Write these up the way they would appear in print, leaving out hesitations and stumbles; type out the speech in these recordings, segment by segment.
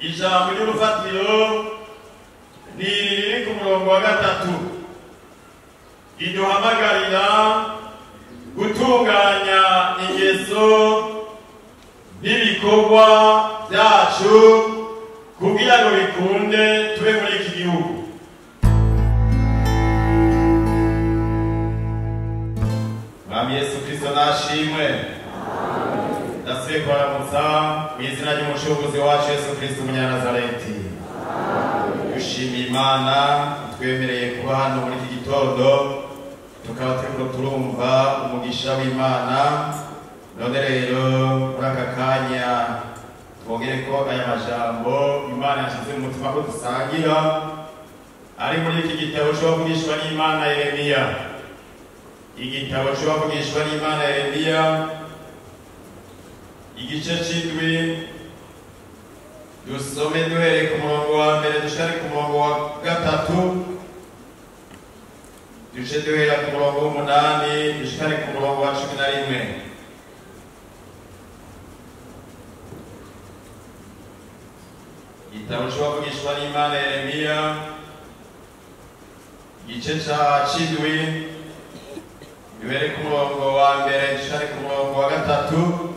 ijambo ry'urufatiro ni riri ku murongo wa 3 riduhamagarira gutunganya ingeso n'ibikorwa byacu kugira ngo bikunde tube muri iki gihugu. Mwami Yesu Kristo nashimwe. Ndasubiye kubaramutsa mu izina ry'umucunguzi wacu Yesu Kristo Umunyanazareti. Dushimiye Imana twemereye kuba hano muri iki gitondo, tukaba turiko turumva umugisha w'Imana. None rero muri aka kanya twongere ko aya majambo Imana yashize mu mutima ko dusangira ari muri iki gitabo c'abavugishwa n'Imana Yeremiya. Igitabo c'abavugishwa n'Imana Yeremiya igice c'indwi, dusome duhereye ku murongo wa mbere dushikane ku murongo wa 3, duce duhera ku murongo w'8 dushikane ku murongo wa 11. Igitabo c'abavugishwa n'Imana Yeremiya igice c'indwi duhere ku murongo wa mbere dushikane ku murongo wa 3,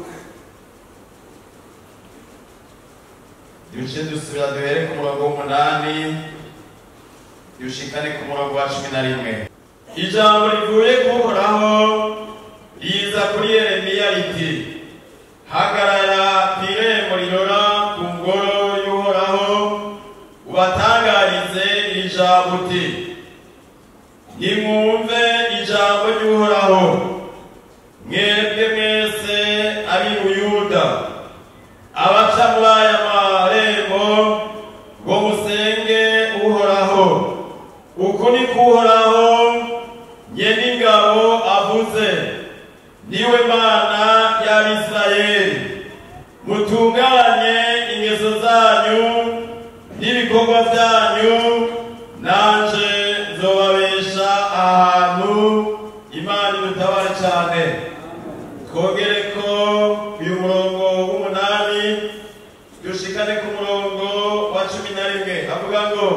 duce dusubira duhere ku murongo w'8 dushikane ku murongo wa 11. Ijambo rivuye kuhoraho riza kuri Yeremiya riti: hagarara kw'irembo rirora ku ngoro y'Uhoraho, ubatangarize iri jambo uti: nimwumve ijambo ry'Uhoraho, mwebwe mwese ab'i Buyuda, abaca muri aya marembo, ngo musenge Uhoraho. Uku ni k'Uhoraho Nyeningabo avuze: niwe Mana y'Abisirayeli, mutunganye ingeso zanyu n'ibikorwa byanyu, nanje nzobabesha ahantu. Imana idutabare cyane. Twongere ko uyu murongo w'8 dushikane ku murongo wa 11, avuga ngo: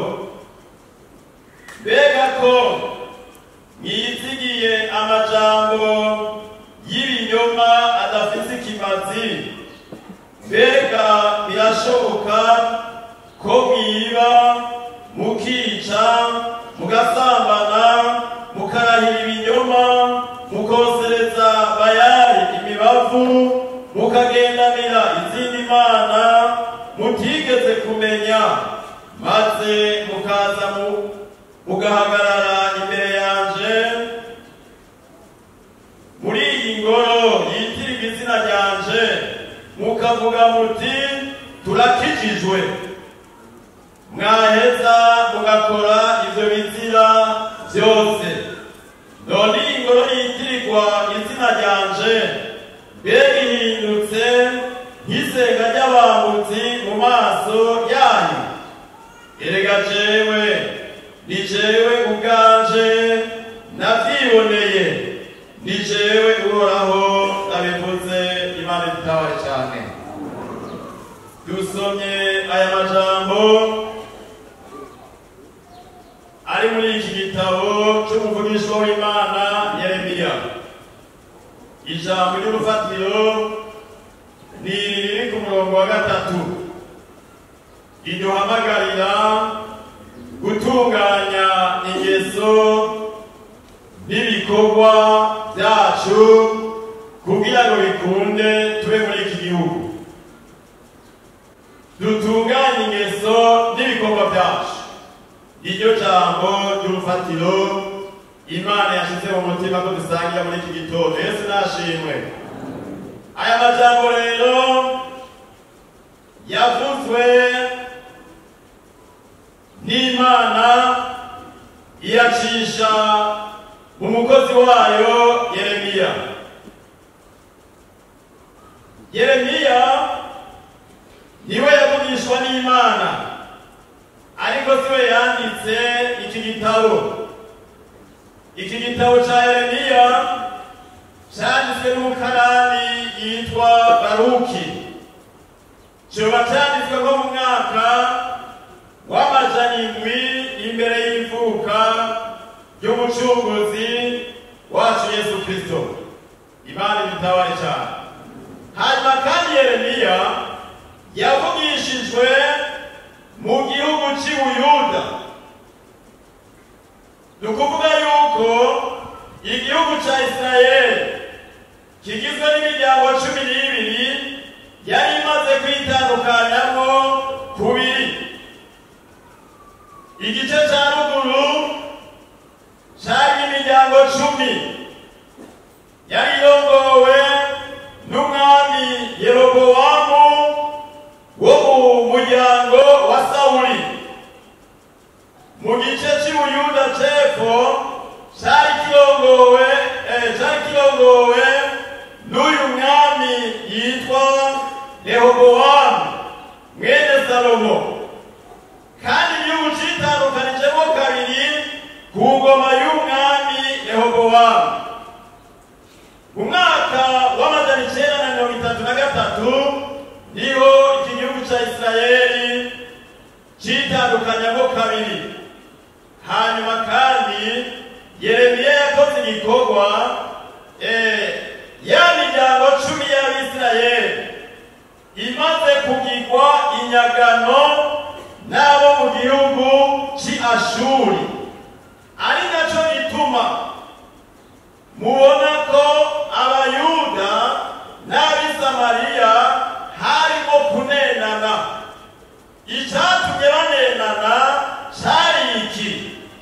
mbega ko mwiyizigiye amajambo y'ibinyoma adafise ikimazi? Mbega birashoboka ko mwiba, mukica, mugasambana, mukarahira ibinyoma, mukosereza Bayali imibavu, mukagendanira izindi mana mutigeze kumenya, maze mukaza mugahagarara imbere yanje muri iyi ngoro yitirirwa izina ryanje, mukavuga muti turakijijwe. Mwaheza mugakora ivyo bizira vyose. None iyi ngoro yitirirwa izina ryanje mbega ihindutse nk'isenga ry'abambutsi mu maso yanyu? Erega jewe ni jewe ubwanje navyiboneye, ni jewe Uhoraho nabivuze. Imana idutabare cyane. Dusomye aya majambo ari muri iki gitabo c'umuvugishwa w'Imana Yeremiya. Ijambo ry'urufatiro ni riri ku murongo wa 3 riduhamagarira gutunganya ingeso n'ibikorwa byacu kugira ngo bikunde tube muri iki gihugu. Dutunganye ingeso n'ibikorwa byacu, iryo jambo ry'urufatiro Imana yashize mu mutima ko dusangira muri iki gitondo. Yesu nashimwe. Aya majambo rero yavuzwe n'Imana iyacisha umukozi wayo Yeremiya. Yeremiya niwe yavugishwa n'Imana, ariko siwe yanditse iki gitabo. Iki gitabo ca Yeremiya cyanditswe n'umukarani yitwa Baruki. Coba cyanditswe nko mu mwaka y'umucunguzi wacu Yesu Kristo. Imana idutabare cyane. Hanyuma kandi Yeremiya yavugishijwe mu gihugu cy'i Buyuda. Ni ukuvuga yuko igihugu cya Isirayeli kigizwe n'imiryango 12 yari imaze kwitandukanyamo kubiri. Igice cya ruguru cyari imiryango 10 yari irongowe n'umwami Yerobowamu wo mu muryango wa Sawuli. Mu gice cy'i Buyuda cy'epfo cyari kirongowe n'uyu mwami yitwa Rehobowamu mwene Salomo. Kandi igihugu citandukanijemo kabiri ku ngoma y'umwami Rehobowamu. Mu mwaka w'amajana 933 niho iki gihugu cya Isirayeli citandukanyamo kabiri. Hanyuma kandi Yeremiya yakoze igikorwa ya miryango 10 y'Abisirayeli imaze kugirwa inyagano n'abo mu gihugu cy'i Ashuri. Ari nacyo gituma mubona ko Abayuda n'Abisamariya harimo kunenana. Icyatumye banenana cyari iki?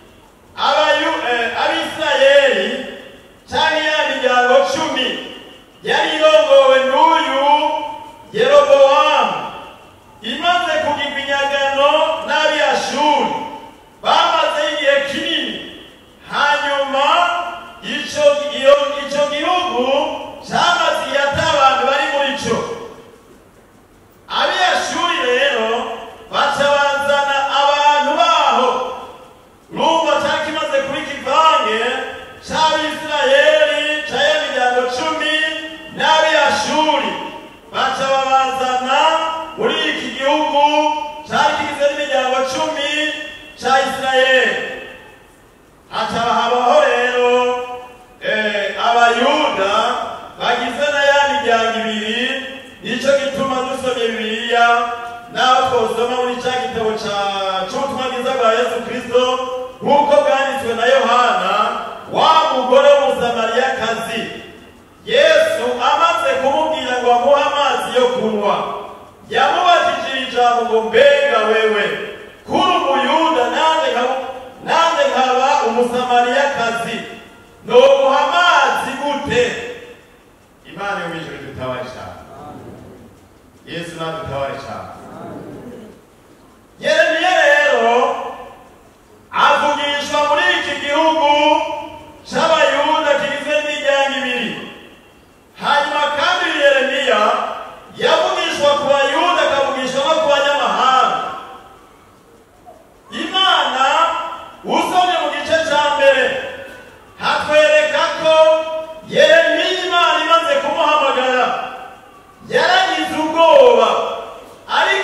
Abisirayeli cyangwa ya miryango 10 yari irongowe n'uyu Yerobowamu imaze kugirwa inyagano n'Abiyashuri. Bamaze igihe kinini. Hanyuma icyo gihugu cyamaze igihe atabantu bari muri cyo. Abiyashuri rero baca bazana abantu baho. Rumva cyari kimaze kuba ikivange cy'Abisirayeli cy'aya miryango 10 n'Abiyashuri. Baca babazana muri iki gihugu cyari kigizwe n'imiryango 10 cya Isirayeli. Haca habaho rero Abayuda bagizwe na ya miryango ibiri. Nicyo gituma dusomye Bibiliya naho twosoma muri cya gitabo cy'ubutumwa bwiza bwa Yesu Kristo nk'uko bwanditswe na Yohana, wa mugore w'umusamariyakazi. Yesu amaze kumubwira ngo amuhe amazi yo kunywa, yamubajije ijambo ngo mbega wewe kuri Umuyuda nanjye nkaba umusamariyakazi, noguha amazi gute? Imana yo mw'ijuru idutabare cyane. Yesu nadutabare cyane. Yeremiya rero avugishwa muri iki gihugu cy'Abayuda kigizwe n'imiryango ibiri. Hanyuma kandi Yeremiya yavugishwa ku Bayuda akavugishwa no ku banyamahanga. Imana usomye mu gice cya mbere hatwereka ko Yeremiya Imana imaze kumuhamagara yaragize ubwoba, ariko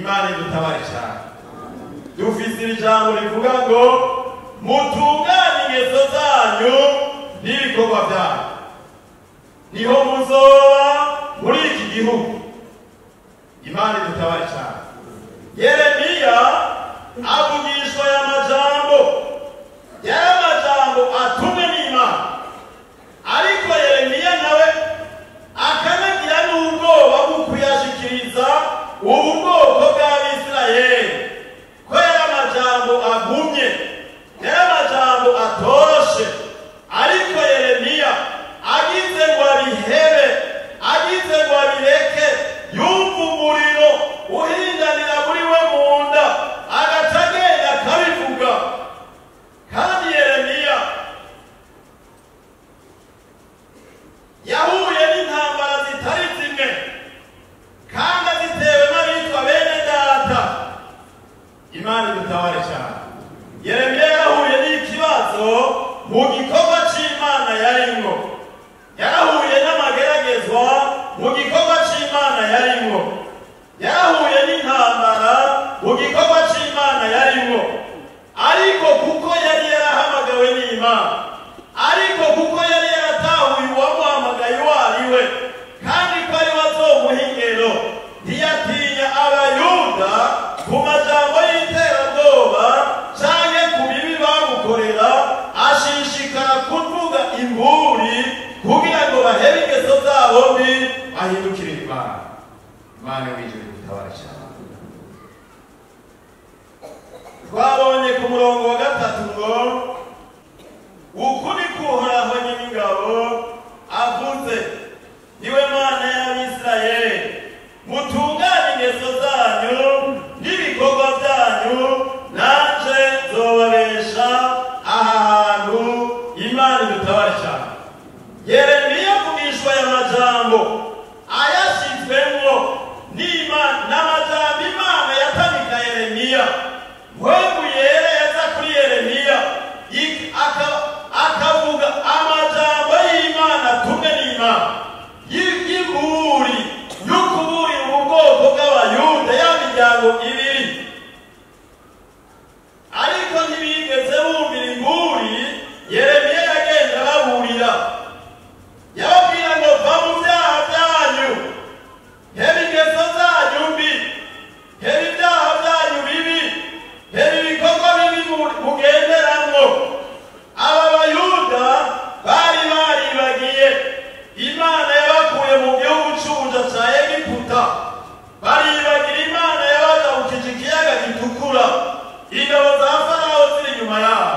Imana idutabare cyane. Dufise ijambo rivuga ngo mutunganye ingeso zanyu n'ibikorwa byanyu, niho muzoba muri iki gihugu. Imana idutabare cyane. Yeremiya avugishwa aya majambo, yari amajambo atumwe n'Imana, ariko Yeremiya nawe akanagira n'ubwoba bwo kuyashikiriza ubu bwoko bw'Abisirayeli, ko yari amajambo agumye, yari amajambo atoroshe. Ariko Yeremiya agize ngo abihebe, agize ngo abireke, yumva umuriro uhindanira muri we mu nda, agaca agenda akabivuga. Kandi Yeremiya yahuye n'intambara zitari zimwe, kandi azitewe n'abitwa bene data. Imana idutabare cyane. Yeremiya yahuye n'ikibazo mu gikorwa c'Imana yarimwo, yarahuye n'amageragezwa mu gikorwa c'Imana yarimwo, yarahuye n'intambara mu gikorwa c'Imana yarimwo. Ariko kuko yari yarahamagawe n'Imana, ariko kuko yari yaratahuye uwamuhamagaye uwo ari we, kandi ko ari we azomuha ingero, ntiyatinya Abayuda ku majambo y'iterabwoba canke ku bibi bamukorera. Ashishikara kuvuga imburi kugira ngo bahebe ingeso zabo mbi, bahindukire Imana. Imana w'ijuru idutabare cyane. Twabonye ku murongo wa 3 ngo uku ni Uhoraho nyir'ingabo avuze, niwe Mana y'Abisirayeli, mutunganye ingeso zanyu n'ibikorwa byanyu, nanje nzobabesha aha hantu. Imana idutabare cyane. Yeremiya avugishwa aya majambo ayashyizwemwo n'Imana, n'amajambo Imana yatamika Yeremiya. Mpwemu yera yaza kuri Yeremiya akavuga amajambo y'Imana atumwe n'Imana, y'imburi y'ukuburira ubu bwoko bw'Abayuda, ya miryango ibiri. Ariko ntibigeze bumvira imburi Yeremiya yagenda ababurira. Yababwira ngo va mu byaha byanyu, heba ingeso zanyu mbi, heba ibyaha byanyu bibi, heba ibikorwa bibi mugenderamwo. Aba Bayuda bari baribagiye Imana yabakuye mu gihugu c'ubuja ca Egiputa, baribagira Imana yabajabukije ikiyaga gitukura, ingabo za Farawo ziri inyuma yabo.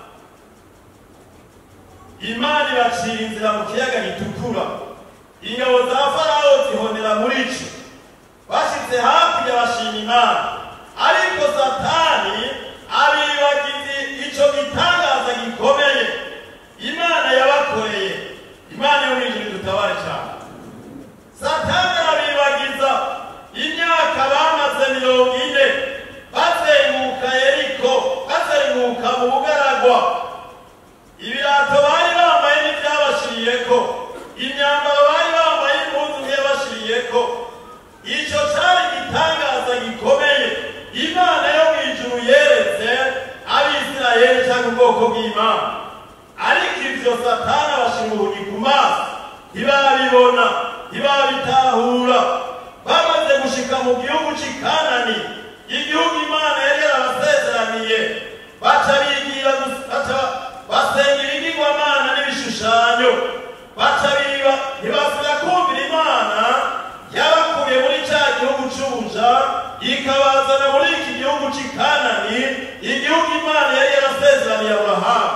Imana ibacira inzira mu kiyaga gitukura, ingabo za Farawo zihonera muri co. Bashitse hakurya bashima Imana, ariko Satani abibagize ico gitangaza gikomeye Imana yabakoreye. Imana yo mw'ijuru idutabare cyane. Satani arabibagiza imyaka bamaze 40 bazenguka Yeriko, bazenguka mu bugaragwa. Ibirato bari bambaye ntibyabashiriyeko, imyambaro bari bambaye impuzu ntiyabashiriyeko. Ico cari igitangaza gikomeye Imana yo mw'ijuru yeretse Abisirayeli cyangwa ubwoko bw'Imana. Ariko ivyo Satani abashira ubugi ku maso, ntibabibona, ntibabitahura. Bamaze gushika mu gihugu c'i Kanani, igihugu Imana yari yarabasezeraniye, baca bigira basengera ibigirwamana n'ibishushanyo, baca biba, ntibasubira kumvira Imana yabakuye muri ca gihugu c'ubuja ikabazana muri iki gihugu c'i Kanani, igihugu Imana yari yarasezeraniye Aburahamu.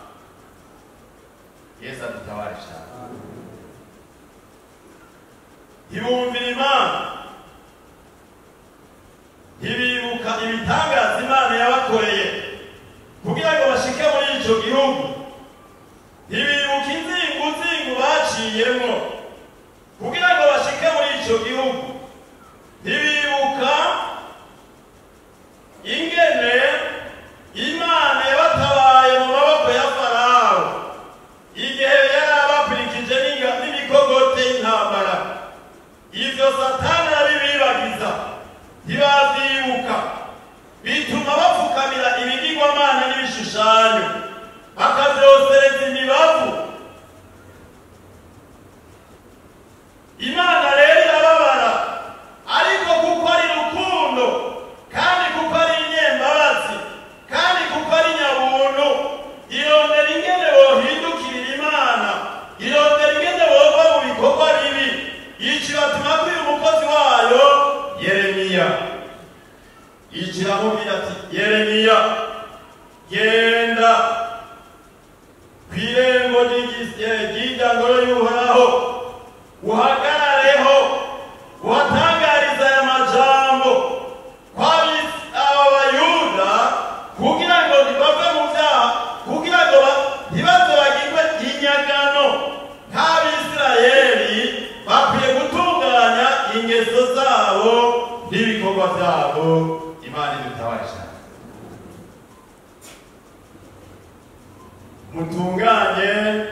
Yesu adutabare cyane. Ntibumvira Imana, ntibibuka ibitangaza Imana yabakoreye kugira ngo bashike muri ico gihugu, ntibibuka inzingu baciyemwo kugira ngo bashike muri ico gihugu, ntibibuka ingene Imana yabatabaye mu maboko ya Farawo igihe yari abakurikije n'imikogote y'intambara. Ivyo Satani arabibibagiza, ntibavyibuka. ibishushanyo bakavyosereza imibavu. Imana rero irababara, ariko kuko ari rukundo kandi kuko ari inyembabazi kandi kuko ari nyabuntu, irondera ingene bohindukirira Imana, irondera ingene bova mu bikorwa bibi. Ikibatuma kuri umukozi wayo Yeremiya, ikiramubwira ati Yeremiya, genda kw'irembo ry'ingoro y'Uhoraho, uhagarareho uhatangariza aya majambo aba Bayuda, kugira ngo ntibave mu vyaha, kugira ngo ntibazobagirwe inyagano nk'Abisirayeli. Bakwiye gutunganya ingeso zabo n'ibikorwa byabo. Imana idutabare cyane. Mutunganye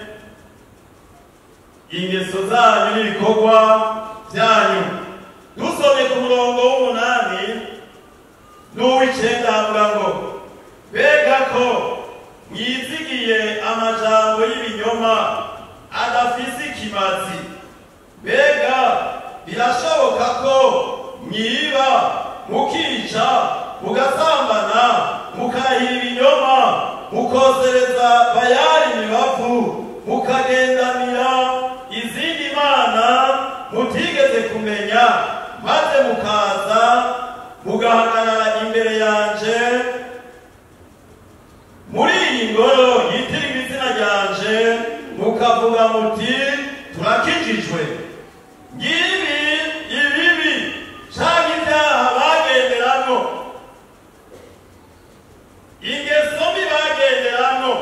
ingeso zanyu n'ibikorwa byanyu. Dusomye ku murongo w'umunani n'uw'icenda havuga ngo, mbega ko mwizigiye amajambo y'ibinyoma adafise ikimazi. Mbega birashoboka ko mwiba, mukica, mugasambana, mukahira ibinyoma, mukosereza Bayali imibavu, mukagendamira izindi mana mutigeze kumenya, maze mukaza mugahagarara imbere yanje muri iyi ngoro yitiriwe izina ryanje, mukavuga muti turakijijwe. Ngibi ibibi canke ibyaha bagenderamwo, ingeso mbi bagenderamwo,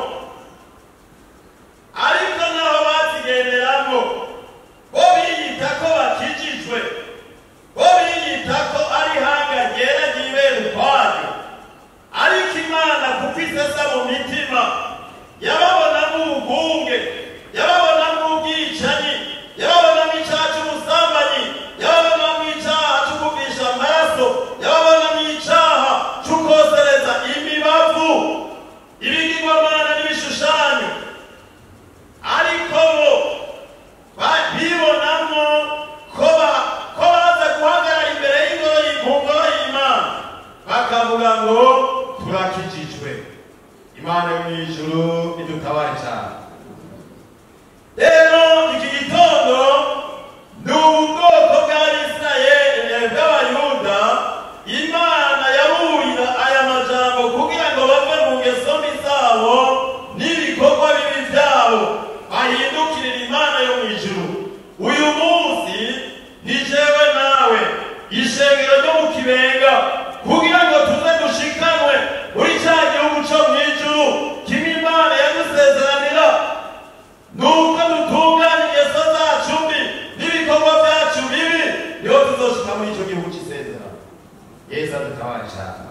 ariko naho bazigenderamwo bo biyita ko bakijijwe, bo biyita ko ari ihanga ryera ryibera ukwaryo. Ariko Imana kuko isesa mu mitima, yababonamo ubugunge, yababonamo ubwicanyi, yababonamo icaha c'ubusambanyi, yababonamo icaha c'ukuvisha amaraso, yababonamo icaha c'ukosereza imibavu, ibigirwamana n'ibishushanyo. Ariko bo bibonamo ko baza guhagarara imbere y'ingoro y'Imana, bakavuga ngo turakijijwe. Imana yo mw'ijuru idutabare cyane. Rero iki gitondo ni ubwoko bw'Abisirayeli bw'Abayuda, Imana yaburira aya majambo kugira ngo bave mu ngeso mbi zabo n'ibikorwa bibi byabo, bahindukirira Imana yo mw'ijuru. Uyu munsi ni jewe nawe, ishengero ryo mu Kibenga, kugira ngo tuze dushikanwe muri cya gihugu cyo mw'ijuru kimwe Imana yadusezeranira. Nuko dutunganya ingeso zacu mbi n'ibikorwa byacu bibi, niho tuzoshika muri icyo gihugu cy'isezerano. Yesu adutabare cyane.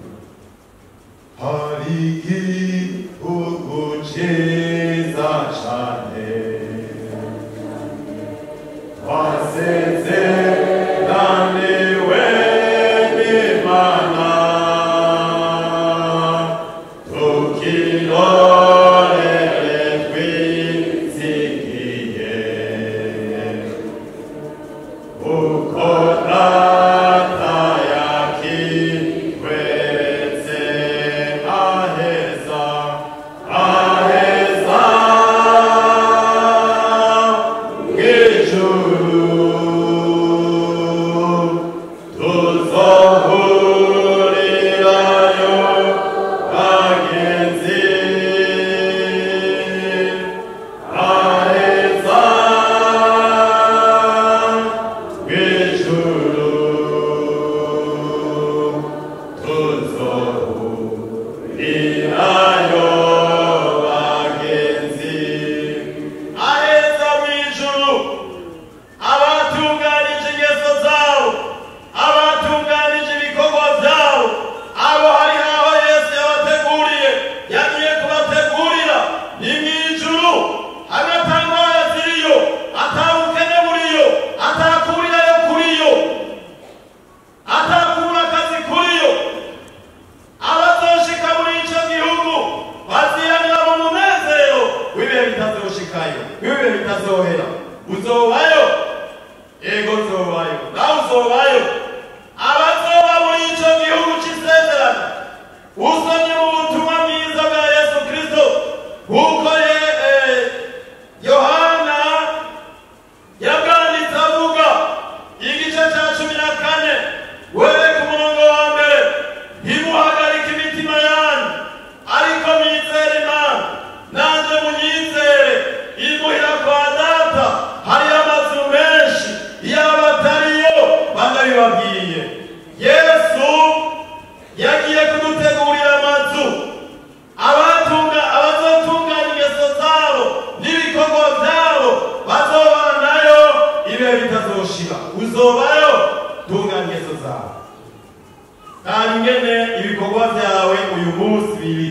Hari igihugu cyiza cyane twasezeraniwe n'Imana, abatunganije ingeso zabo, abatunganije raba ingene ibikorwa vyawe uyu munsi biri,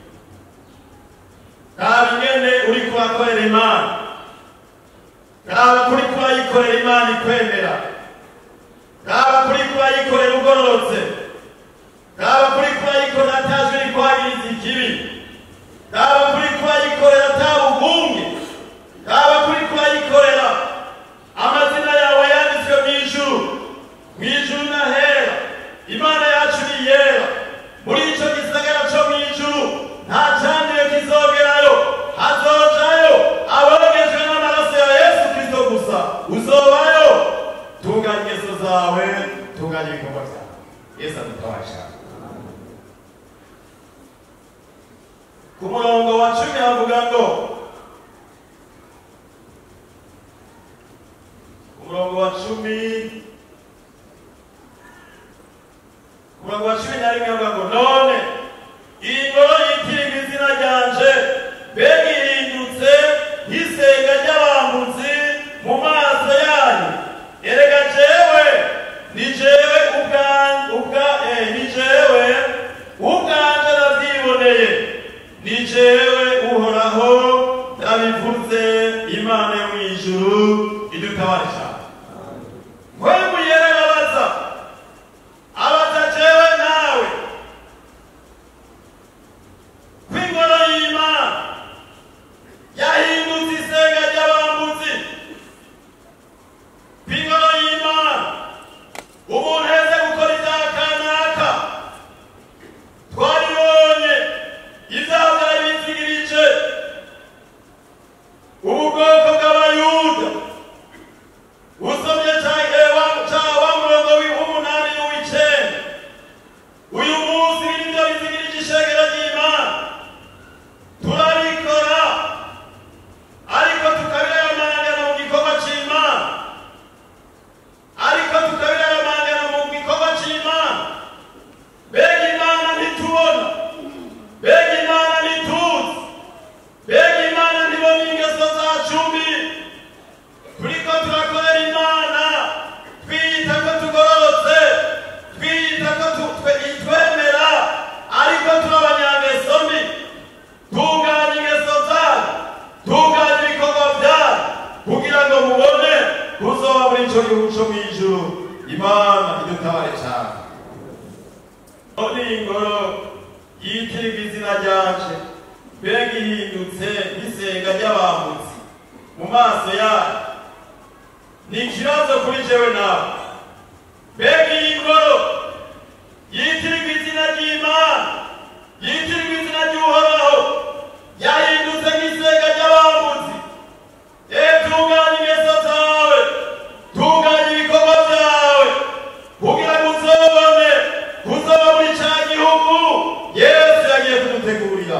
raba ingene uriko urakorera Imana, raba kuriko urayikorera Imana ikwemera, raba kuriko urayikorera ugororotse, raba kuriko urayikorera atajwe rikwagiriza ikibi, raba kuriko urayikorera atabugunge, raba kuriko urayikorera amazina yawe yanditswe mw'ijuru n'ahera. Imana yacu ni yera, muri ico gisagara co mw'ijuru nta canduye kizogerayo, hazojayo abogejwe n'amaraso ya Yesu Kristo gusa. Uzobayo, tunganya ingeso zawe, tunganya ibikorwa vyawe. Yesu adutabasha. Ku murongo wa 10 havuga ngo, umurongo wa 10 havuga ngo, none iyi ngoro yitirirwa izina ryanje mbega ihindutse nk'isenga ry'abambuzi mu maso yanyu. Erega jewe ni jewe ubwanje navyiboneye, ni jewe Uhoraho ndabivuze, Imana yo mw'ijuru idutabare cyane. Mpwemu yera abaza jewe nawe kw'ingoro y'Imana yahindutse isenga ry'abambuzi, kw'ingoro y'Imana umuntu heze gukora ibyaha kanaka. Twaribonye ibyaha byari bizigirije ubu bwoko bw'Abayuda. Usomye wa murongo w'umunani n'uw'icenda, uyu munsi nibyo bizigirije ishengero ry'Imana. Turabikora ariko tukabiraramangana mu gikorwa c'Imana, ariko tukabiraramangana mu gikorwa c'Imana. Mbega Imana ntitubona, mbega Imana ntituzi, mbega Imana ntibona ingeso zacu mbi. Turiko turakorera Imana twiyita ko tugororotse, twiyita ko itwemera, ariko turi abanyangeso mbi. Tunganya ingeso zayo, tunganya ibikorwa vyayo, kugira ngo mubone kuzoba muri ico gihugu co mw'ijuru. Imana idutabare cane. None ingoro yitirirwa izina ryanje mbega ihindutse nk'isenga ry'abambuzi mu maso yayo. Ni ikibazo kuri jewe nawe. Mbega iyi ngoro yitirirwa izina ry'Imana, yitirirwa izina ry'Uhoraho, yahindutse nk'isenga ry'abambuzi. Tunganya ingeso zawe, tunganya ibikorwa vyawe, kugira ngo uzobone kuzoba muri ca gihugu Yesu yagiye kudutegurira.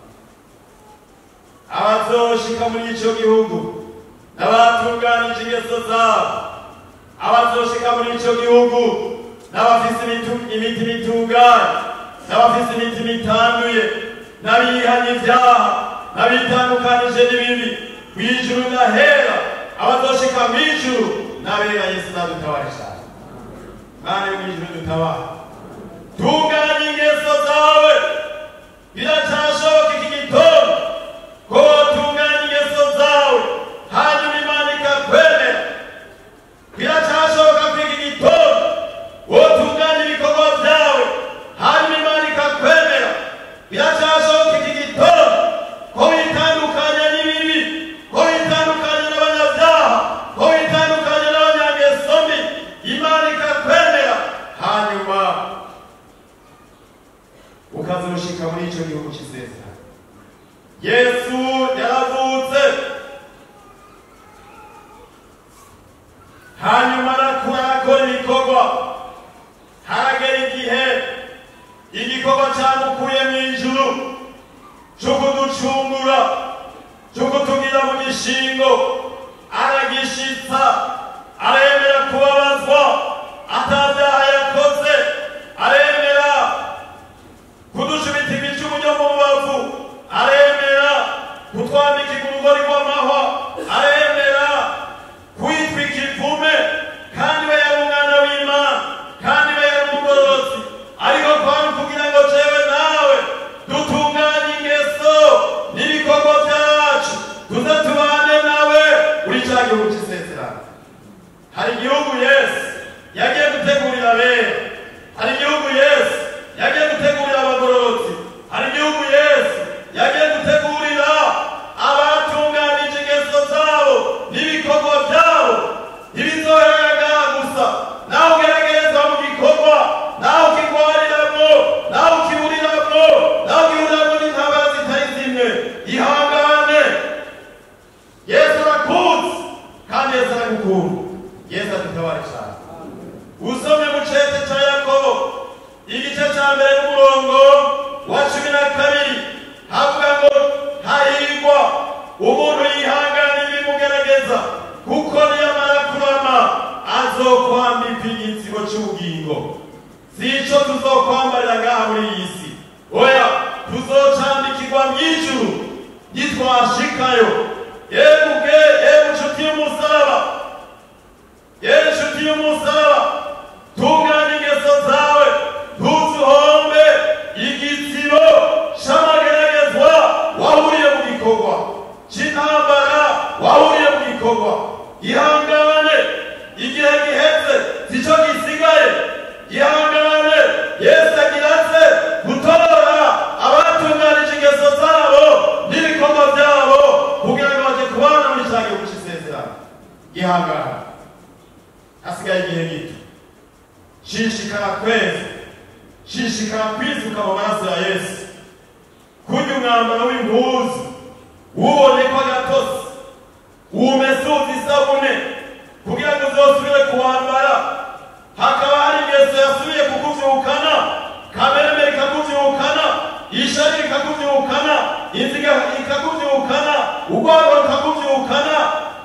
Abazoshika muri ico gihugu n'abatunganije ingeso zabo, abazoshika muri ico gihugu n'abafise imitima itunganye, n'abafise imitima itanduye, n'abihanye ivyaha, n'abitandukanije n'ibibi. Mw'ijuru n'ahera abazoshika mw'ijuru n'abera. Yesu nadutabare cane. Mana yo mw'ijuru dutabare. Tunganya ingeso zawe, biracashoboka iki gitondo ko wotunganya ingeso zawe hanyuma Imana ikakwemera. Biracashoboka ko iki gitondo wotunganya ibikorwa vyawe hanyuma Imana ikakwemera. Biracashoboka iki gitondo ko witandukanya n'ibibi, ko witandukanya n'abanyabyaha, ko witandukanya n'abanyangeso mbi, Imana ikakwemera, hanyuma ukazoshika muri ico gihugu c'isezerano. Yesu yaravutse, hanyuma arakora ibikorwa. Haragera igihe igikorwa camukuye mw'ijuru co kuducungura, co kutugira mu gishingo, aragishitsa, aremera kubabazwa atavyaha yakoze, aremera kudushubita ibicumu byo mu rubavu, aremera kutwambika urugori rw'amahwa, aremera kwitwika ivume, kandi we yari umwana w'Imana, kandi we yari umugororotsi, abera, hari igihugu Yesu yagiye gutegurira abagororotsi, hari igihugu Yesu yagiye gutegurira abatunganije ingeso zabo n'ibikorwa byabo. Ntibizoheraga gusa nawe ugerageza mu gikorwa, nawe ukigwariramwo, nawe ukiburiramwo, nawe ukiburiramwo n'intambara zitari zimwe. Ihangane, Yesu arakuzi kandi Yesu aragukunda. Yesu adutabare cyane. Usomye mu cete cya Yakobo igice cya mbere n'umurongo wa 12 havuga ngo hahirwa umuntu yihanganiye ibimugerageza, kuko niyamara kurama azokwambika igitsibo cy'ubugingo. Si ico tuzokwambarira ngaha muri iyi si, oya, tuzocambikirwa mw'ijuru nitwashikayo. Yewe nshuti y'umusaraba, yewe nshuti y'umusaraba, tunganya ingeso zawe, ntuzuhombe igitsibo c'amageragezwa wahuriye mu gikorwa c'intambara, wahuriye mu gikorwa. Ihangane, igihe giheze sico gisigaye. Ihangane, Yesu agiratse gutora abatunganije ingeso zabo n'ibikorwa byabo kugira ngo baje kubana muri cya gihugu c'isezerano. Ihangane, hasigaye igihe gito. Shishikara kwezi, shishikara kwizuka mu maraso ya Yesu, kurya umwambaro w'impuzu ubonekwa gatosi, umesuza isabune kugira ngo uzosubire kuwambara. Hakaba hari ingeso yasubiye kukuvyukana, kameremere ikakuvyukana, ishari ikakuvyukana, inziga ikakuvyukana, urwango rukakuvyukana.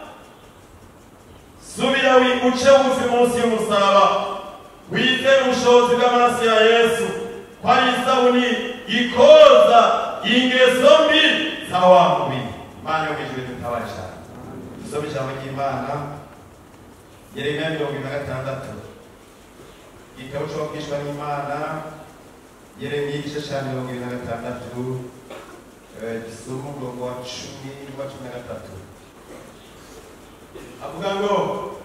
Subira uce bugufi munsi y'umusaraba, wizere ubushobozi bw'amaraso ya Yesu ko ari isabuni ikoza ingeso mbi za wa mubiri. Imana yo mw'ijuru idutabare cyane. Dusome ijambo ry'Imana, Yeremiya 26, igitabo c'abavugishwa n'Imana, Yeremiya igice ca 26, gisoma umurongo wa 10 n'uwa 13. Avuga ngo,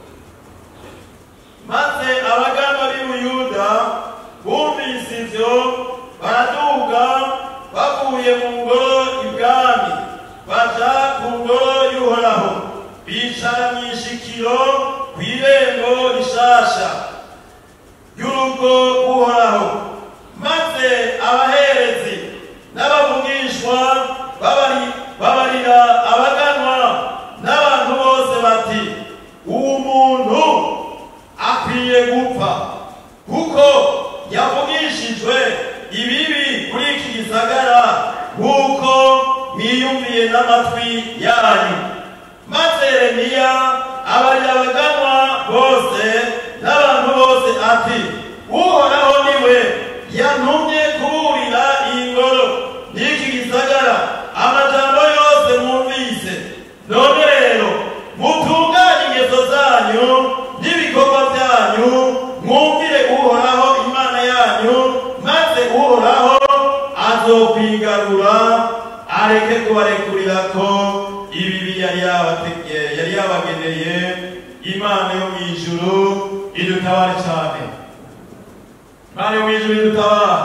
maze abagamba b'i Buyuda bumvise ivyo, baraduga bavuye mu ngoro ibwami, baja ku ngoro y'Uhoraho, bicara mw'ishikiro kw'irembo rishasha y'urugo rw'Uhoraho. Maze abaherezi n'abavugishwa babarira abaganwa n'abantu bose bati, uwo muntu akwiye gupfa, kuko yavugishijwe ibibi kuri iki gisagara nk'uko mwiyumviye n'amatwi yanyu. Maze Yeremiya abarira abaganwa bose n'abantu bose ati, Uhoraho niwe yantumye kuburira iyi ngoro n'iki gisagara amajambo yose mwumvise. None rero mutunganye ingeso zanyu n'ibikorwa byanyu, mwumvire Uhoraho Imana yanyu, maze Uhoraho azokwigarura, areke kubarekurirako ibibi yari yabageneye. Imana yo mw'ijuru idutabare cyane. Imana yo mw'ijuru idutabare.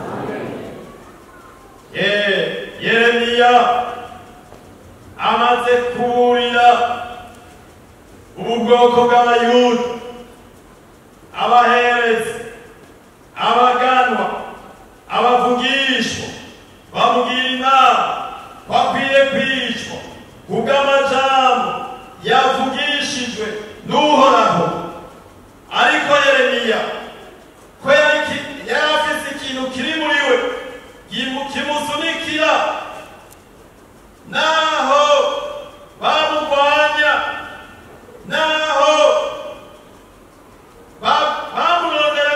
Yeremiya amaze kuburira ubu bwoko bw'Abayuda, abaherezi, abaganwa, abavugishwa, bamugira inama ko akwiye kwicwa kubw'amajambo yavugishijwe n'Uhoraho. Ariko Yeremiya ko yari afise ikintu kiri muri we kimusunikira, naho bamurwanya, naho bamurondera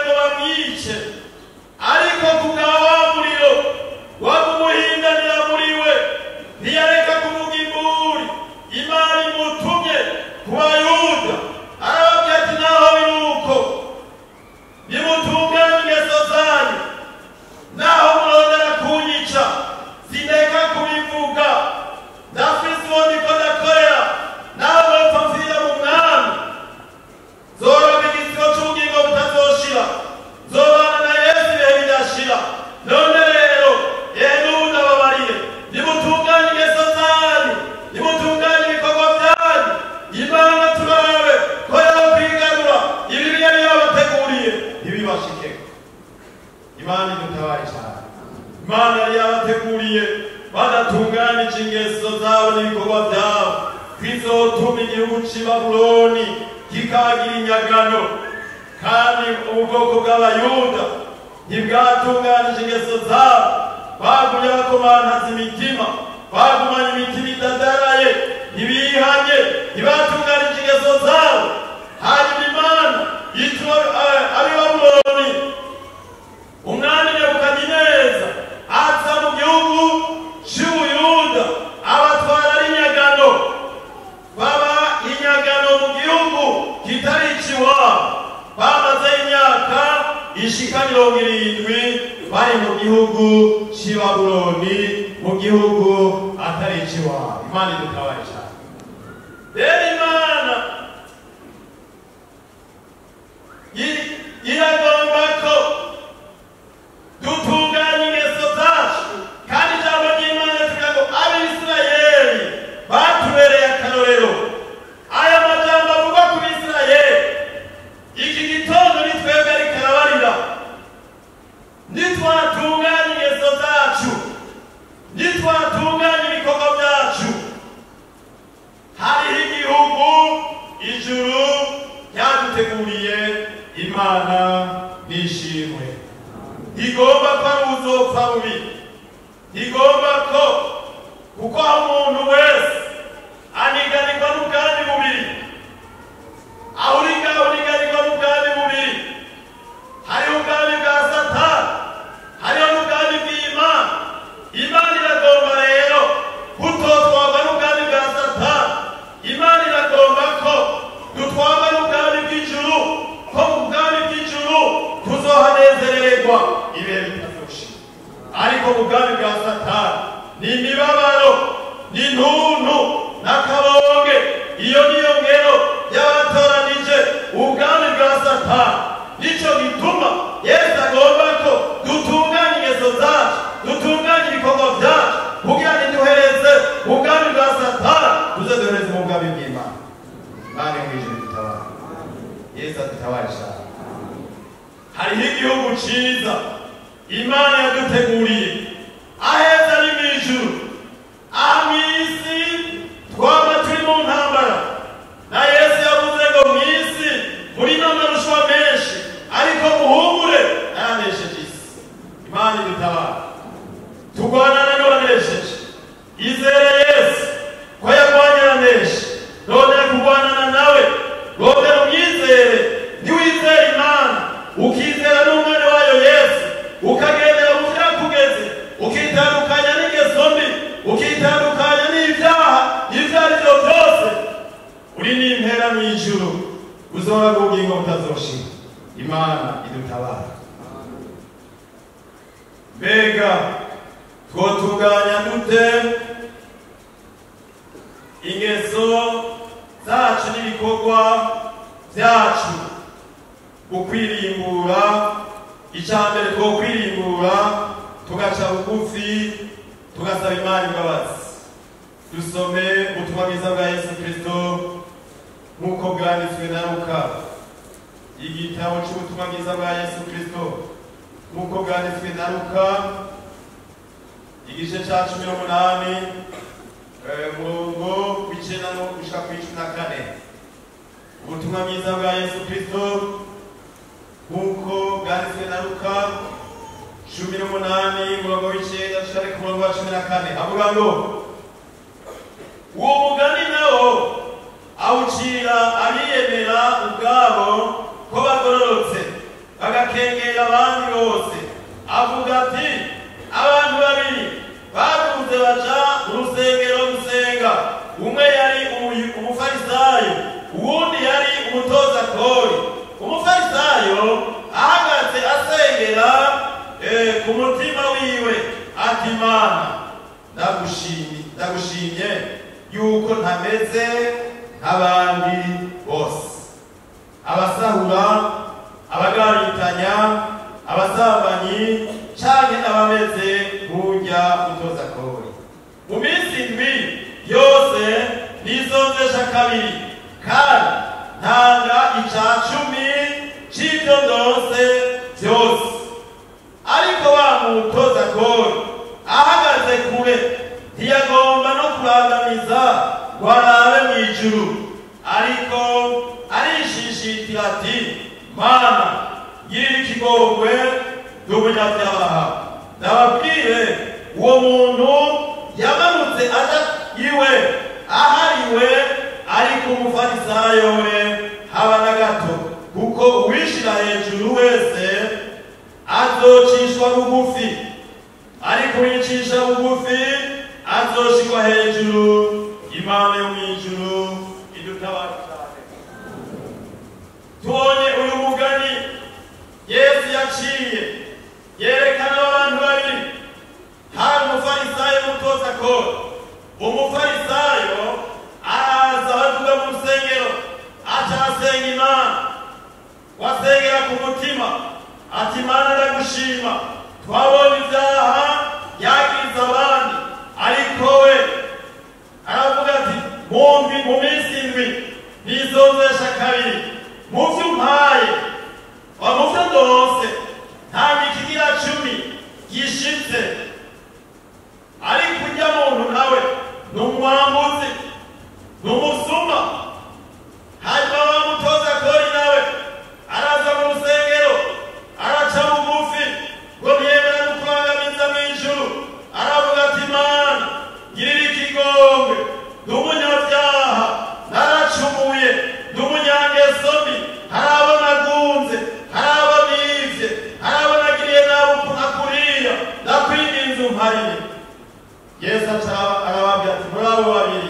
bashikeko. Imana idutabare cyane. Imana yari yabateguriye badatunganije ingeso zabo n'ibikorwa byabo kwizotuma igihugu cy'i Babuloni kikagira inyagano, kandi ubwoko bw'abayuda ntibwatunganije ingeso zabo, bagumye bakomantaza imitima, bagumanye imitima idadaraye, ntibihanye, ntibatunganije ingeso zabo. Hanyuma Imana yitwa ab'i Babuloni, umwami Nebukadineza aza mu gihugu cy'Ubuyuda abatwara ari inyagano, baba inyagano mu gihugu kitari ikiwabo. Bamaze imyaka ishika 70 bari mu gihugu cy'i Babuloni, mu gihugu atari ikiwabo. Imana idutabare cyane. Rero Imana iragomba ko dutunganya ingeso zacu, kandi ijambo ry'Imana rivuga ngo Abisirayeli batubereye akarorero. Aya majambo avuga ku Bisirayeli iki gitondo ni twebwe ariko arabarira. Nitwatunganya ingeso zacu, nitwatunganya ibikorwa byacu, hariho igihugu ijuru ryaduteguriye. Imana nishimwe. Igomba ko ari uzopfa bubi, igomba ko kuko umuntu wese aniganirwa n'ubwami bubiri, aho uriganirwa n'ubwami bubiri. Hariho ubwami bwa Satani, hariho n'ubwami bw'Imana. Imana iragomba rero kutotwagwa n'ubwami bwa Satani. Imana iragomba ko dutwagwa n'ubwami bw'ijuru, ko mu bwami bw'ijuru tuzohanezererwa ibihe bitazoshira. Ariko mu bwami bwa Satani ni imibabaro, ni intuntu n'akabonge. Iyo niyo ngero y'abatoranije ubwami bwa Satani. Nico gituma Yesu agomba ko dutunganya ingeso zacu, dutunganya ibikorwa byacu, kugira ngo duhereze ubwami bwa Satani, tuze duhereze mu bwami bw'Imana. Imana y'ijuru idutabare. Yesu adutabare cyane. Hariho igihugu cyiza Imana yaduteguriye, aheza ari mu ijuru. Aha mu isi twaba turi mu ntambara, na Yesu yavuze ngo mu isi murimo amarushanwa menshi, ariko muhumure naranesheje isi. Imana idutabare. Turwanana n'uwanesheje. Izere Yesu ko yarwanye araneshe, none kurwanana nawe rondera umwizere. Niwizera Imana ukizera n'umwana wayo Yesu, ukagendera mu byakugeze, ukitandukanya n'ingeso mbi, ukitandukanya n'ibyaha ibyo ari byo byose, uri n'impera mu ijuru, uzora ubugingo butazoshira. Imana idutabara. Mbega twotunganya dute ingeso zacu n'ibikorwa byacu? Ukwirimbura, icyambere twokwirimbura tugaca bugufi, tugasaba Imana imbabazi. Dusome ubutumwa bwiza bwa Yesu Kristo nk'uko bwanditswe na Luka. Igitabo cy'ubutumwa bwiza bwa Yesu Kristo nk'uko bwanditswe na Luka, igice cya 18 umurongo w'icenda no gushika ku 14. Ubutumwa bwiza bwa Yesu Kristo nk'uko bwanditswe na Luka 18 umurongo w'icenda gushika ku murongo wa 14. Avuga ngo uwo mugani nawo awucira abiyemera ubwabo ko bagororotse, bagakengera abandi bose. Avuga ati, abantu babiri baduze baja mu rusengero gusenga. Umwe yari umufarisayo, uwundi yari umutoza kori. Umufarisayo ahagaze asengera ku mutima wiwe ati, Mana ndagushimye yuko ntameze nk'abandi bose, abasahura, abagabitanya, abasambanyi, canke n'abameze nk'urya utoza kori. Mu minsi indwi yose nizozesha kabiri, kandi ntanga 10% c'ivyo ndose byose. Ariko wa mutoza kori ahagaze kure ntiyagomba no kurangamiza ngo arabe mu ijuru, ariko arishishitira ati Mana girira ikigongwe n'umunyabyaha. Ndababwire uwo muntu yamanutse aja iwe ahariwe, ariko umufarisayo we haba na gato, kuko uwishira hejuru wese azocishwa bugufi, ariko uwicisha bugufi azoshirwa hejuru. Imana yo mw'ijuru idutabare cyane. Tubonye uyu mugani Yesu yaciye yerekana abantu babiri, hari umufarisayo n'umutoza kori. Umufarisayo araza avuga mu rusengero aca asenga Imana, wasengera ku mutima ati Mana ndagushima, twabonye ibyaha yagiriza abandi, ariko we aravuga ati mu minsi indwi nizozesha kabiri mu vyo umpaye, mu vyo ndose nta mikigira 10 gishitse. Ariko urya muntu nawe ni umwambuzi, ni umusuma. Hanyuma wa mutoza kori nawe araza mu rusengero araca bugufi ngo ntiyemera gukurangamiza mu ijuru, aravuga ati Mana girira ikigongwe, ndi umunyabyaha, naracumuye, ndi umunyangeso mbi, hari abo nagunze, hari abo nivye, hari abo nagiriye nabi akuriya, ndakwinginze umparire. Yesu arababwira ati muri abo babiri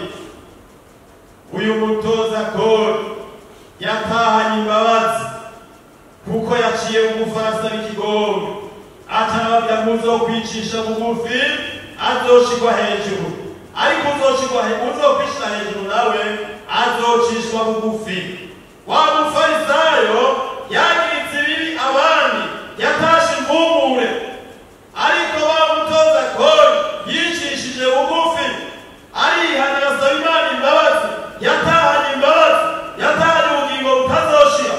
uyu mutoza kori yatahanye imbabazi, kuko yaciye bugufi arasaba ikigongwe. Atarababwira muzokwicisha bugufi azoshirwa hejuru, ariko uzokwicisha hejuru nawe azocishwa bugufi. Wa mufarisayo yagiritse ibibi abandi, yatashe impumure, ariko wa mutoza kori yicishije bugufi, arihana arasaba Imana imbabazi, yatahanye imbabazi, yatahanye ubugingo butazoshira.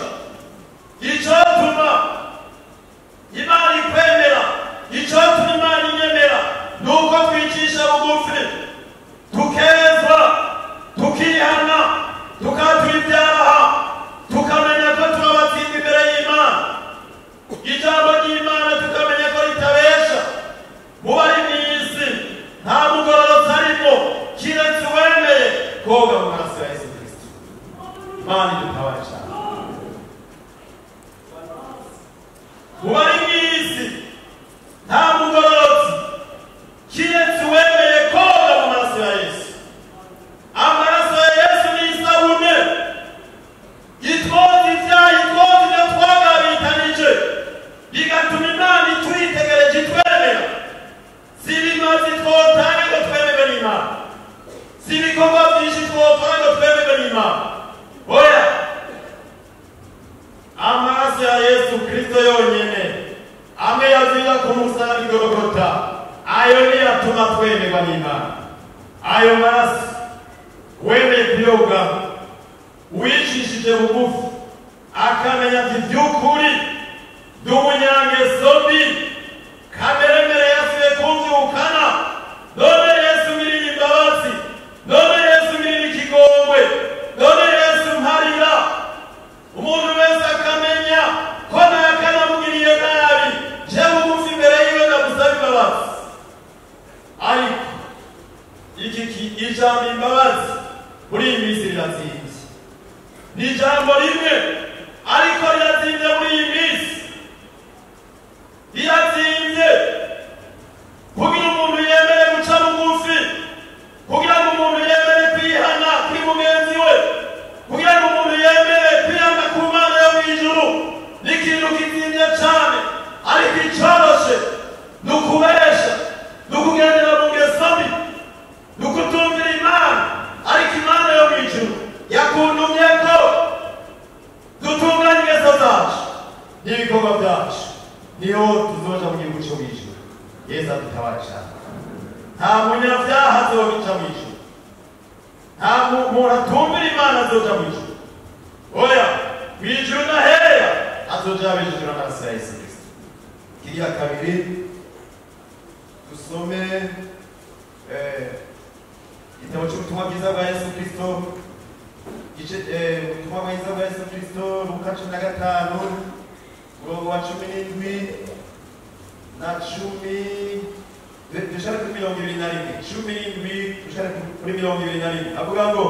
Icotuma Imana ikwemera, icotuma Imana inyemera, nuko twicisha bugufi, tukezwa, tukihana, tukatura ibyaha, tukamenya ko turabatsinda imbere y'Imana. Ijambo ry'Imana tukamenya ko ritabesha. Mu bari mw'isi nta mugororotsi arimo kiretse uwemeye koga mu maraso ya Yesu Kristo. Imana idutabare cyane. Mu bari mw'isi nta mugororotsi kiretse uwemeye koga mu maraso ya Yesu. Amaraso ya Yesu ni isabune itwoza ibyaha, itwoza ibyo twagabitanije, bigatuma Imana itwitegereje itwemera. Si ibimazi twotanga ngo twemerwe n'Imana, si ibikorwa byinshi twokora ngo twemerwe n'Imana. Oya, amaraso ya Yesu Kristo yonyene, amwe yazira ku musaraba i Golgotha, ayo niyo atuma twemerwa n'Imana. Ayo maraso wemeye kuyoga, wicishije bugufi, akamenya ati by'ukuri ndi umunyangeso mbi, kamere mbere yasubiye kumvyukana, none Yesu ngirira imbabazi, none Yesu ngirira ikigongwe, none Yesu mparira. Umuntu wese akamenya ko nakanamugiriye nabi, je bugufi imbere yiwe ndagusaba imbabazi. Ariko ijambo imbabazi muri iyi minsi riratsinze. Ni ijambo rimwe, ariko riratsinze muri iyi minsi. Riratsinze kugira umuntu yemere guca bugufi, kugira ngo umuntu yemere kwihana kuri mugenzi we, kugira ngo umuntu yemere kwihana ku Mana yo mw'ijuru. Ni ikintu kizimye cyane, ariko icoroshe ni ukubesha, ni ukugendera mu ngeso mbi, ni ukutumvira Imana. Ariko Imana yo mw'ijuru yakundumye ko dutunganya ingeso zacu n'ibikorwa byacu, niho tuzoja mu gihugu cyo mw'ijuru. Yesu adutabare cyane. Nta munyabyaha azoja mw'ijuru, nta muntu atumvira Imana azoja mw'ijuru. Oya, mw'ijuru na heya azoja abejejwe n'amaraso ya Yesu Kristo. ikigira kabiri dusome igitabo cy'ubutumwa bwiza bwa Yesu Kristo ubutumwa bwiza bwa Yesu Kristo Luka 15 umurongo wa 17 na 10 dushaka kuri 21 17 dushaka kuri 21 avuga ngo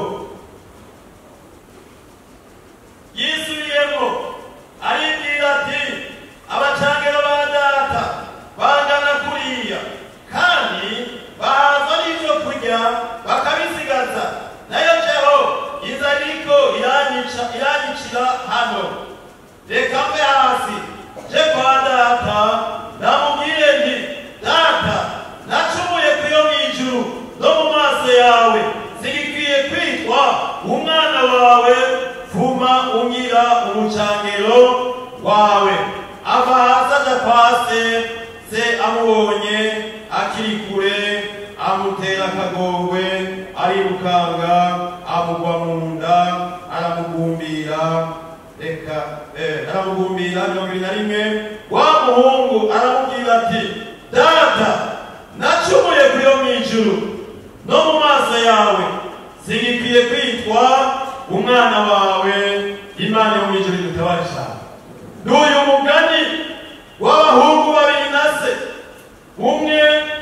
yisubiyemo aribwira ati abacangero ba data bangana kuriya kandi bahazwa n'ibyo kurya bakabisigaza nayo jeho inzara iriko iranyicira hano reka mbe hasi je kwa data ndamubwire nti data nacumuye kuyo mw'ijuru no mu maso yawe zigikwiye kwitwa umwana wawe fuma unyira umucangero wawe ava hasi aja kwa se amubonye akiri kure amutera akagongwe arirukanga amugwa mu nda aramugumbira aramugumbira 21 wa muhungu aramubwira ati data nacumuye kuyo mw'ijuru no mu maso yawe zigikwiye kwitwa umwana wawe imana yo mw'ijuru dutabarisha n'uyu mugani w'abahungu babiri na se umwe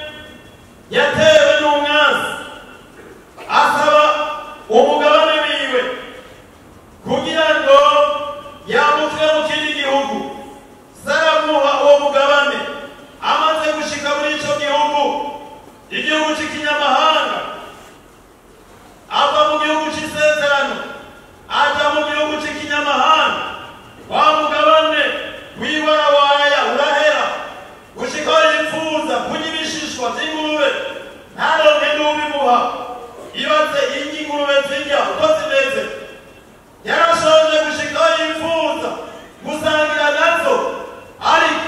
yatewe n'umwanzi asaba umugabane wiwe kugira ngo yambukire mu kindi gihugu saramuha uwo mugabane amaze gushika muri ico igihugu c'ikinyamahanga ava mu gihugu c'isezerano aja mu gihugu c'ikinyamahanga wa mugabane wiwarawaya urahera gushika yifuza kunyibishishwa vy'ingurube ntaronke n'ubimuha ibaze ingurube zirya uko zimeze yarashoje gushika yifuza gusangira nazo ariko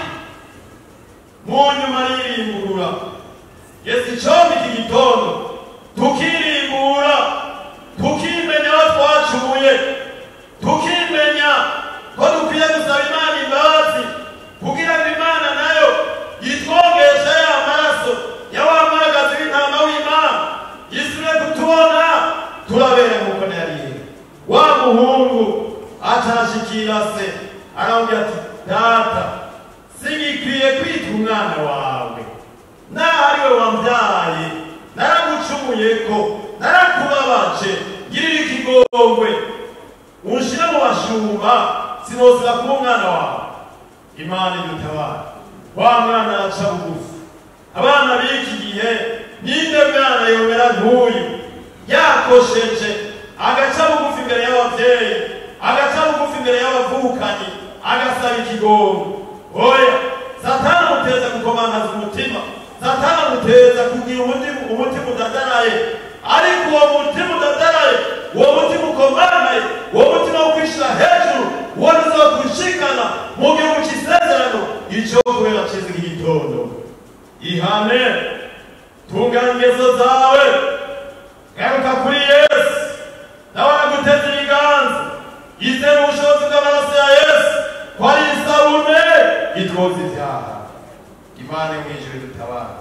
mu nyuma yirimbura Yesu icombi iki gitondo tukirimbura tukimenya aho twacumuye tukimenya ko dukwiye gusaba Imana imbabazi kugira ngo Imana nayo yitwogeshe ya maraso ya wa mwagazi w'intama w'Imana yisubire kutubona turabere nk'uko yariye wa muhungu atashikira se aramubwira ati data singikwiye kwita umwana wawe nahariwe wambyaye naragucumuyeko narakubabaje ngirira ikigongwe unshire mu bashumba sinozira kuba umwana wawe Imana idutabara wa mwana araca bugufi abana b'iki gihe ninde mwana yomera nk'uyu yakosheje agaca bugufi imbere y'abavyeyi agaca bugufi imbere y'abavukanyi agasaba ikigongwe oya satani amuteza gukomangaza umutima satani amuteza kugira umutima udadaraye ariko uwo mutima udadaraye uwo mutima ukomanaye uwo mutima wo kwishira hejuru uwo nizokushikana mu gihugu c'isezerano ico kubera ciza iki gitondo ihane tunganya ingeso zawe garuka kuri Yesu nawe araguteza ibiganza izera ubushobozi bw'amaraso ya Yesu ko ari isabune itwoza ivyaha Imana yo mw'ijuru idutabara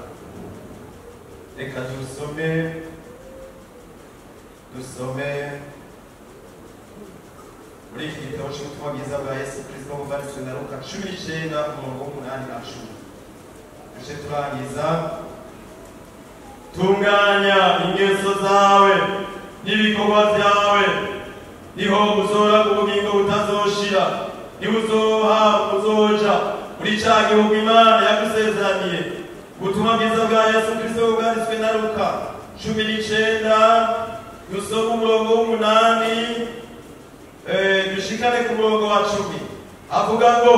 reka dusome muri iki gitabo c'ubutumwa bwiza bwa Yesu Kristo bwanditswe na Luka 19 umurongo 8 na 10 tuje turangiza tunganya ingeso zawe n'ibikorwa vyawe niho uzora ubugingo butazoshira niho uzoja muri ca gihugu Imana yagusezeraniye ubutumwa bwiza bwa Yesu Kristo bwanditswe na Luka 19 dusoma umurongo w'8 dushikane ku murongo wa 10 avuga ngo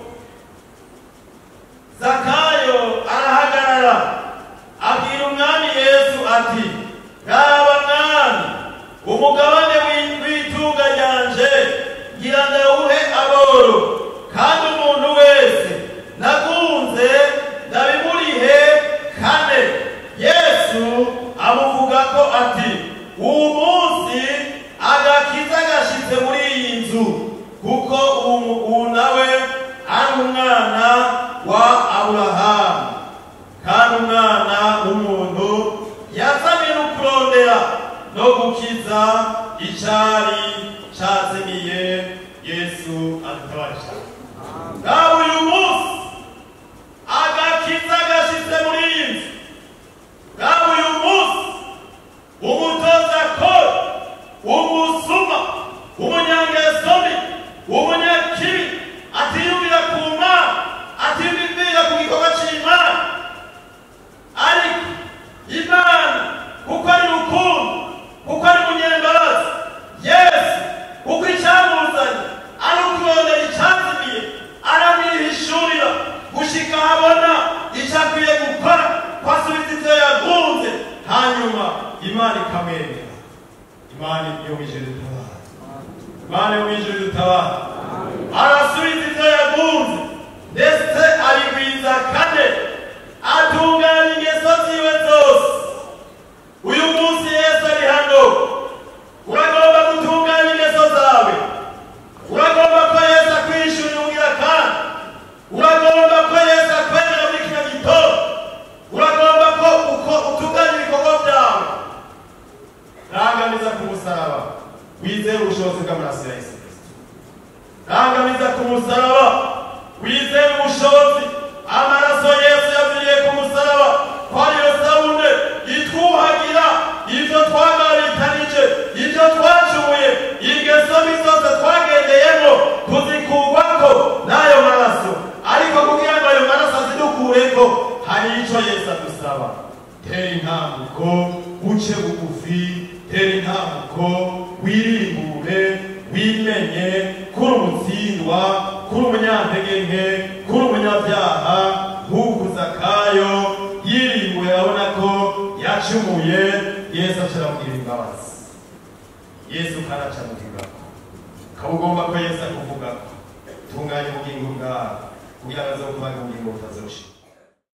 Zakayo arahagarara abwira umwami Yesu ati raba mwami umugabane w'itunga ryanje ngira ndawuhe aboro kandi umuntu wese nagunze ndabimurihe kane Yesu amuvuga ko ati uwo munsi agakiza gashitse muri iyi nzu kuko ubu nawe gushika abona icyo akwiye gukora kwasubiza ivyo yagunze hanyuma Imana ikamwemera. Imana yo mwijuru dutabara, Imana yo mwijuru dutabara. Arasubiza ivyo yagunze ndetse arigwiza kane atunganya ingeso ziwe zose. Uyu munsi Yesu ari hano, uragomba gutunganya ingeso zawe, uragomba ko Yesu akwishurira ugira kandi, uragomba ko Yesu akwemera muri kino gitondo, uragomba ko utunganya ibikorwa byawe. Rangamiza ku musaraba wizere ubushobozi bw'amaraso ya Yesu Kristo. Rangamiza ku musaraba wizere ubushobozi amaraso Yesu yaviriye ku musaraba, ko ariyo sabune itwuhagira ivyo twagaritanije, ivyo twacumuye, ingeso mbi zose twagendeyemo tuzikurwako n'ayo maraso. Ariko kugira ngo ayo maraso azidukureko hari ico Yesu adusaba. Tera intambuko uce bugufi, tera intambuko wiririmbure, wimenye kuri umutsindwa, kuri umunyantege nke, kuri umunyabyaha nk'uku Zakayo yirimbuye abona ko yacumuye. Yesu acaramugirira imbabazi. Yesu kandi acamugirako kabugomba ko Yesu akuvugako. Tunganya ubugingo bwawe kugira ngo aze kubaga ubugingo butazoshira.